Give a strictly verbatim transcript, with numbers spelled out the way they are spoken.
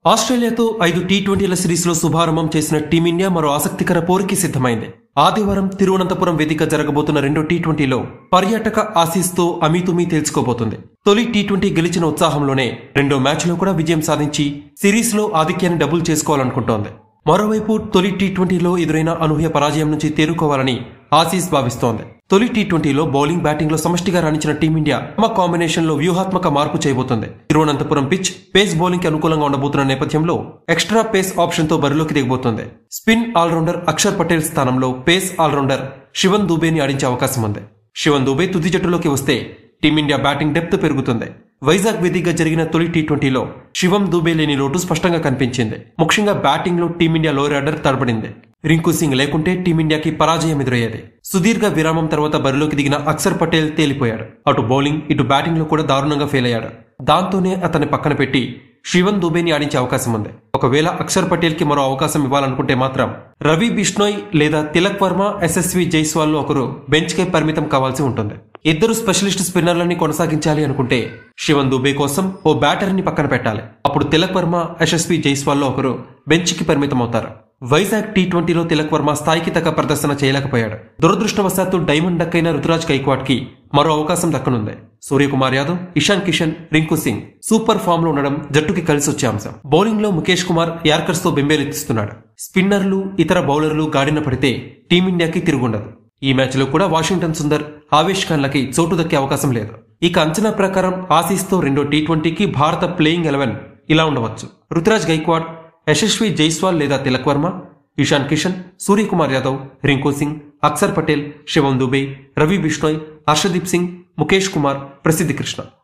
ఆస్ట్రేలియాతో ఐదు tea ట్వంటీల series లో శుభారంభం చేసిన టీమిండియా మరో ఆసక్తికర పోరుకి సిద్ధమైంది. ఆదివారం తిరువనంతపురం వేదిక జరగబోతున్న రెండో టీ ట్వంటీలో పర్యాటక ఆసీస్ తో అమీతుమీ తేల్చుకోబోతుంది. తొలి టీ ట్వంటీ గెలిచిన ఉత్సాహంలోనే రెండో మ్యాచ్ లో కూడా విజయం సాధించి సిరీస్ లో ఆధిక్యాన్ని డబుల్ చేసుకోవాలనుకుంటోంది. మరోవైపు తొలి టీ ట్వంటీలో ఎదురైన అనూహ్య పరాజయం నుంచి తేరుకోవాలని ఆసీస్ భావిస్తోంది. తొలి టీ ట్వంటీలో బౌలింగ్ బ్యాటింగ్ లో సమష్టిగా రాణించిన టీమిండియా తమ కాంబినేషన్ లో వ్యూహాత్మక మార్పు చేయబోతోంది. తిరువనంతపురం పిచ్ పేస్ బౌలింగ్ కి అనుకూలంగా ఉండబోతున్న నేపథ్యంలో ఎక్స్ట్రా పేస్ ఆప్షన్ తో బరిలోకి దిగబోతోంది. స్పిన్ ఆల్రౌండర్ అక్షర్ పటేల్ స్థానంలో పేస్ ఆల్రౌండర్ శివన్ దూబేని ఆడించే అవకాశం ఉంది. శివన్ దూబే తుది జట్టులోకి వస్తే టీమిండియా బ్యాటింగ్ డెప్త్ పెరుగుతుంది. వైజాగ్ వేదికగా జరిగిన తొలి టీ ట్వంటీలో శివం దూబే లేని లోటు స్పష్టంగా కనిపించింది. ముఖ్యంగా బ్యాటింగ్ లో టీమిండియా లోయర్ ఆర్డర్ తడబడింది. రింకు సింగ్ లేకుంటే టీమిండియాకి పరాజయం ఎదురయ్యేది. సుదీర్ఘ విరామం తర్వాత బరిలోకి దిగిన అక్షర్ పటేల్ తేలిపోయాడు. అటు బౌలింగ్ ఇటు బ్యాటింగ్ లో కూడా దారుణంగా ఫెయిల్ అయ్యాడు. దాంతోనే అతన్ని పక్కన పెట్టి శివన్ దూబేని ఆడించే అవకాశం ఉంది. ఒకవేళ అక్షర్ పటేల్ కి మరో అవకాశం ఇవ్వాలనుకుంటే మాత్రం రవి బిష్నోయ్ లేదా తిలక్ వర్మ, ఎస్ఎస్వి జైస్వాల్ లో ఒకరు బెంచ్ కే పరిమితం కావాల్సి ఉంటుంది. ఇద్దరు స్పెషలిస్ట్ స్పిన్నర్లని కొనసాగించాలి అనుకుంటే శివన్ దూబే కోసం ఓ బ్యాటర్ ని పక్కన పెట్టాలి. అప్పుడు తిలక్ వర్మ, యశస్వి జైస్వాల్ లో ఒకరు బెంచ్ కి పరిమితం అవుతారు. వైజాగ్ టీ ట్వంటీలో తిలక్ వర్మ స్థాయికి తగ్గ ప్రదర్శన చేయలేకపోయాడు. దురదృష్టవశాత్తు డైమండ్ డక్ అయిన రుతురాజ్ గైక్వాడ్ కి మరో అవకాశం దక్కనుంది. సూర్యకుమార్ యాదవ్, ఇషాన్ కిషన్, రింకు సింగ్ సూపర్ ఫామ్ లో ఉండడం జట్టుకి కలిసి వచ్చే అంశం. బౌలింగ్ లో ముఖేష్ కుమార్ యార్కర్స్ తో బెంబేలెత్తిస్తున్నాడు. స్పిన్నర్లు, ఇతర బౌలర్లు గాడిన పడితే టీమిండియాకి తిరుగుండదు. ఈ మ్యాచ్ లో కూడా వాషింగ్టన్ సుందర్, ఆవేష్ ఖాన్ లకి చోటు దక్కే అవకాశం లేదు. ఇక అంచనా ప్రకారం ఆసీస్ తో రెండో టీ ట్వంటీకి భారత ప్లేయింగ్ ఎలెవెన్ ఇలా ఉండవచ్చు. రుతురాజ్ గైక్వాడ్, యశస్వి జైస్వాల్ లేదా తిలక్ వర్మ, ఇషాన్ కిషన్, సూర్యకుమార్ యాదవ్, రింకు సింగ్, అక్షర్ పటేల్, శివం దూబే, రవి బిష్నోయ్, హర్షదీప్ సింగ్, ముఖేష్ కుమార్, ప్రసిద్ధి కృష్ణ.